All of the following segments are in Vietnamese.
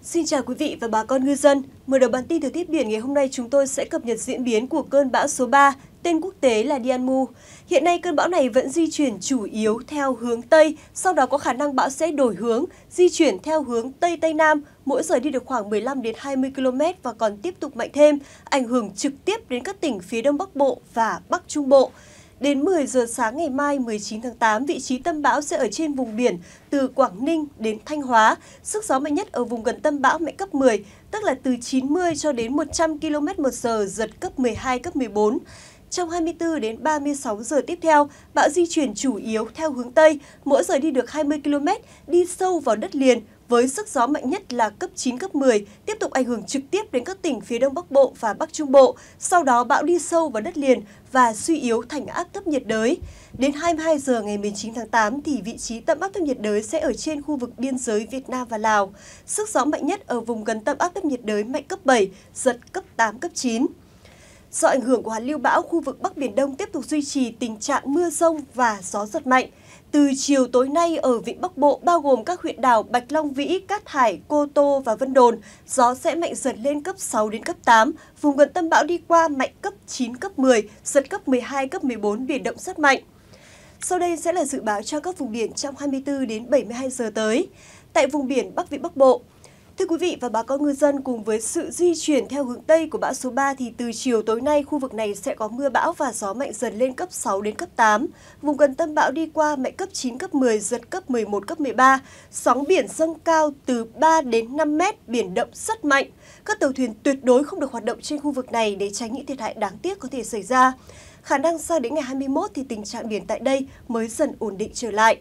Xin chào quý vị và bà con ngư dân. Mở đầu bản tin thời tiết biển ngày hôm nay, chúng tôi sẽ cập nhật diễn biến của cơn bão số 3, tên quốc tế là Dianmu. Hiện nay cơn bão này vẫn di chuyển chủ yếu theo hướng Tây, sau đó có khả năng bão sẽ đổi hướng, di chuyển theo hướng Tây-Tây Nam, mỗi giờ đi được khoảng 15 đến 20 km và còn tiếp tục mạnh thêm, ảnh hưởng trực tiếp đến các tỉnh phía Đông Bắc Bộ và Bắc Trung Bộ. Đến 10 giờ sáng ngày mai 19 tháng 8, vị trí tâm bão sẽ ở trên vùng biển từ Quảng Ninh đến Thanh Hóa. Sức gió mạnh nhất ở vùng gần tâm bão mạnh cấp 10, tức là từ 90 cho đến 100 km/h, giật cấp 12, cấp 14. Trong 24 đến 36 giờ tiếp theo, bão di chuyển chủ yếu theo hướng Tây, mỗi giờ đi được 20 km, đi sâu vào đất liền, với sức gió mạnh nhất là cấp 9, cấp 10, tiếp tục ảnh hưởng trực tiếp đến các tỉnh phía Đông Bắc Bộ và Bắc Trung Bộ. Sau đó bão đi sâu vào đất liền và suy yếu thành áp thấp nhiệt đới. Đến 22 giờ ngày 19 tháng 8 thì vị trí tâm áp thấp nhiệt đới sẽ ở trên khu vực biên giới Việt Nam và Lào. Sức gió mạnh nhất ở vùng gần tâm áp thấp nhiệt đới mạnh cấp 7, giật cấp 8, cấp 9. Do ảnh hưởng của hoàn lưu bão, khu vực Bắc Biển Đông tiếp tục duy trì tình trạng mưa rông và gió giật mạnh. Từ chiều tối nay ở vịnh Bắc Bộ, bao gồm các huyện đảo Bạch Long Vĩ, Cát Hải, Cô Tô và Vân Đồn, gió sẽ mạnh dần lên cấp 6 đến cấp 8. Vùng gần tâm bão đi qua mạnh cấp 9, cấp 10, giật cấp 12, cấp 14, biển động rất mạnh. Sau đây sẽ là dự báo cho các vùng biển trong 24 đến 72 giờ tới. Tại vùng biển Bắc Vịnh Bắc Bộ, thưa quý vị và bà con ngư dân, cùng với sự di chuyển theo hướng Tây của bão số 3 thì từ chiều tối nay khu vực này sẽ có mưa bão và gió mạnh dần lên cấp 6 đến cấp 8. Vùng gần tâm bão đi qua mạnh cấp 9, cấp 10, giật cấp 11, cấp 13. Sóng biển dâng cao từ 3 đến 5 mét, biển động rất mạnh. Các tàu thuyền tuyệt đối không được hoạt động trên khu vực này để tránh những thiệt hại đáng tiếc có thể xảy ra. Khả năng sang đến ngày 21 thì tình trạng biển tại đây mới dần ổn định trở lại.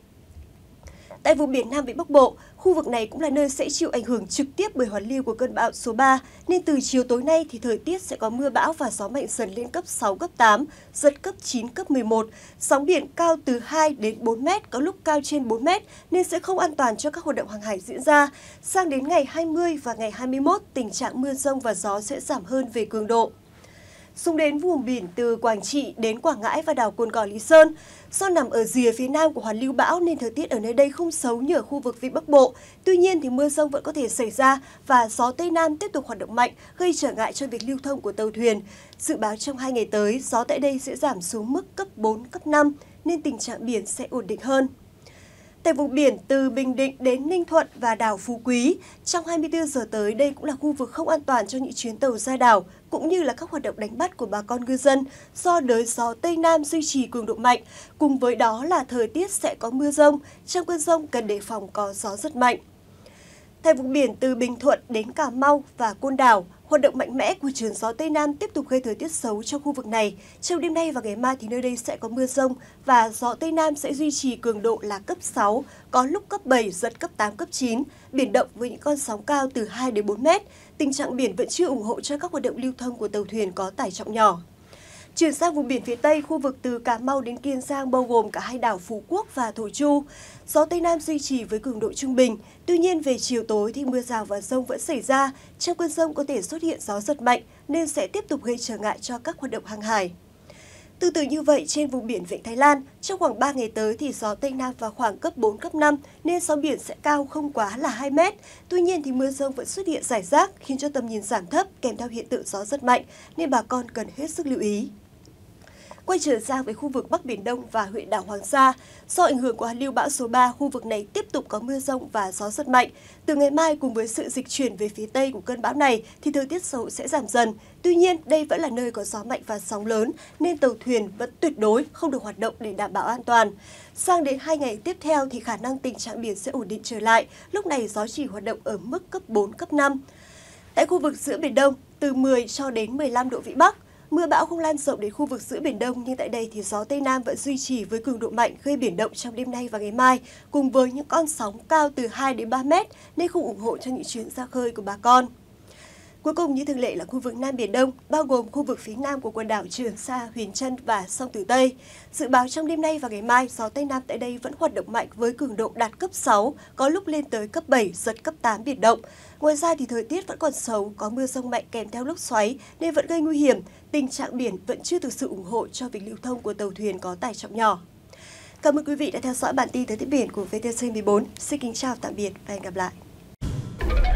Tại vùng biển Nam Vịnh Bắc Bộ, khu vực này cũng là nơi sẽ chịu ảnh hưởng trực tiếp bởi hoàn lưu của cơn bão số 3, nên từ chiều tối nay thì thời tiết sẽ có mưa bão và gió mạnh dần lên cấp 6, cấp 8, giật cấp 9, cấp 11. Sóng biển cao từ 2 đến 4 mét, có lúc cao trên 4 mét nên sẽ không an toàn cho các hoạt động hàng hải diễn ra. Sang đến ngày 20 và ngày 21, tình trạng mưa rông và gió sẽ giảm hơn về cường độ. Xuống đến vùng biển từ Quảng Trị đến Quảng Ngãi và đảo Cồn Cỏ, Lý Sơn. Do nằm ở rìa phía nam của hoàn lưu bão nên thời tiết ở nơi đây không xấu như ở khu vực Vịnh Bắc Bộ. Tuy nhiên thì mưa rông vẫn có thể xảy ra và gió Tây Nam tiếp tục hoạt động mạnh, gây trở ngại cho việc lưu thông của tàu thuyền. Dự báo trong 2 ngày tới, gió tại đây sẽ giảm xuống mức cấp 4, cấp 5 nên tình trạng biển sẽ ổn định hơn. Tại vùng biển từ Bình Định đến Ninh Thuận và đảo Phú Quý, trong 24 giờ tới đây cũng là khu vực không an toàn cho những chuyến tàu ra đảo, cũng như là các hoạt động đánh bắt của bà con ngư dân do đới gió Tây Nam duy trì cường độ mạnh. Cùng với đó là thời tiết sẽ có mưa rông, trong cơn rông cần đề phòng có gió rất mạnh. Tại vùng biển từ Bình Thuận đến Cà Mau và Côn Đảo, hoạt động mạnh mẽ của trường gió Tây Nam tiếp tục gây thời tiết xấu cho khu vực này. Trong đêm nay và ngày mai thì nơi đây sẽ có mưa rông và gió Tây Nam sẽ duy trì cường độ là cấp 6, có lúc cấp 7, giật cấp 8, cấp 9, biển động với những con sóng cao từ 2 đến 4 mét. Tình trạng biển vẫn chưa ủng hộ cho các hoạt động lưu thông của tàu thuyền có tải trọng nhỏ. Chuyển sang vùng biển phía Tây, khu vực từ Cà Mau đến Kiên Giang bao gồm cả hai đảo Phú Quốc và Thổ Chu. Gió Tây Nam duy trì với cường độ trung bình. Tuy nhiên về chiều tối thì mưa rào và dông vẫn xảy ra. Trong cơn dông có thể xuất hiện gió giật mạnh nên sẽ tiếp tục gây trở ngại cho các hoạt động hàng hải. Tương tự như vậy, trên vùng biển Vịnh Thái Lan, trong khoảng 3 ngày tới thì gió Tây Nam vào khoảng cấp 4, cấp 5 nên sóng biển sẽ cao không quá là 2 mét. Tuy nhiên thì mưa rông vẫn xuất hiện rải rác khiến cho tầm nhìn giảm thấp kèm theo hiện tượng gió rất mạnh nên bà con cần hết sức lưu ý. Quay trở sang với khu vực Bắc Biển Đông và huyện đảo Hoàng Sa, do ảnh hưởng của hoàn lưu bão số 3, khu vực này tiếp tục có mưa rông và gió rất mạnh. Từ ngày mai cùng với sự dịch chuyển về phía Tây của cơn bão này thì thời tiết xấu sẽ giảm dần. Tuy nhiên, đây vẫn là nơi có gió mạnh và sóng lớn nên tàu thuyền vẫn tuyệt đối không được hoạt động để đảm bảo an toàn. Sang đến 2 ngày tiếp theo thì khả năng tình trạng biển sẽ ổn định trở lại, lúc này gió chỉ hoạt động ở mức cấp 4, cấp 5. Tại khu vực giữa Biển Đông, từ 10 cho đến 15 độ Vĩ Bắc, mưa bão không lan rộng đến khu vực giữa Biển Đông, nhưng tại đây thì gió Tây Nam vẫn duy trì với cường độ mạnh gây biển động trong đêm nay và ngày mai, cùng với những con sóng cao từ 2 đến 3 mét nên không ủng hộ cho những chuyến ra khơi của bà con. Cuối cùng như thường lệ là khu vực Nam Biển Đông, bao gồm khu vực phía nam của quần đảo Trường Sa, Huyền Trân và sông Tử Tây. Dự báo trong đêm nay và ngày mai, gió Tây Nam tại đây vẫn hoạt động mạnh với cường độ đạt cấp 6, có lúc lên tới cấp 7, giật cấp 8 biển động. Ngoài ra thì thời tiết vẫn còn xấu, có mưa dông mạnh kèm theo lốc xoáy nên vẫn gây nguy hiểm. Tình trạng biển vẫn chưa thực sự ủng hộ cho việc lưu thông của tàu thuyền có tải trọng nhỏ. Cảm ơn quý vị đã theo dõi bản tin thời tiết biển của VTC14. Xin kính chào tạm biệt và hẹn gặp lại.